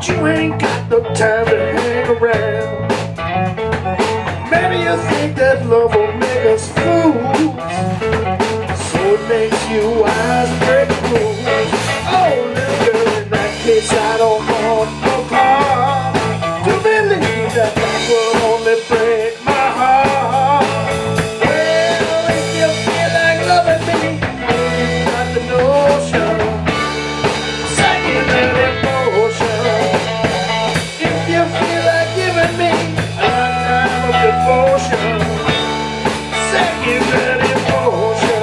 you ain't got no time to hang around. Maybe you think that love will make us fools, so it makes you wise break rules. Oh, little girl, in that case I don't want no part to believe that that will only break my heart. Well, if you feel like loving me, you got the notion, second emotion. If you feel like giving me a lifetime of devotion, second emotion.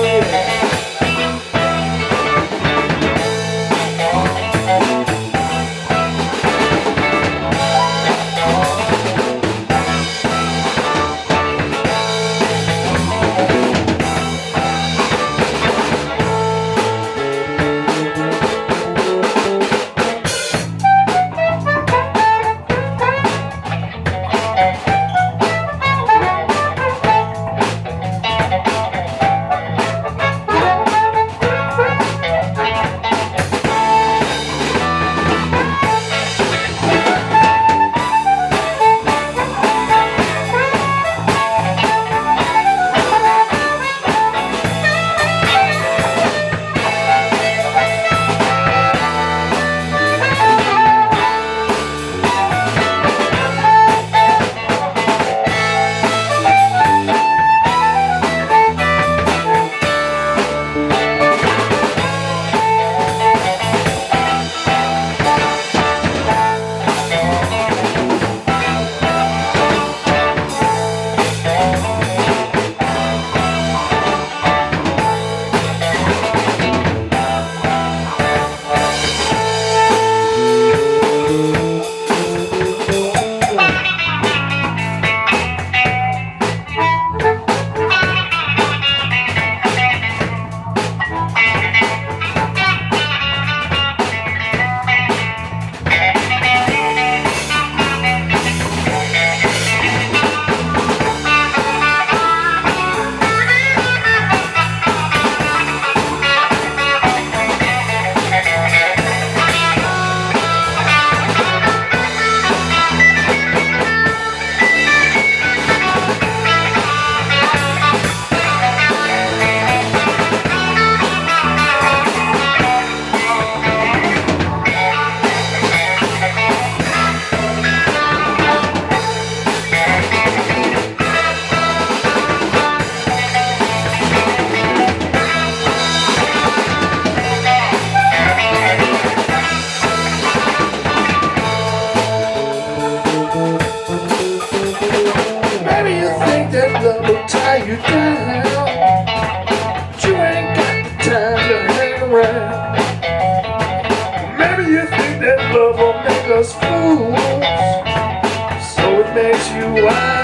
Love will tie you down, but you ain't got the time to hang around. Maybe you think that love will make us fools, so it makes you wise.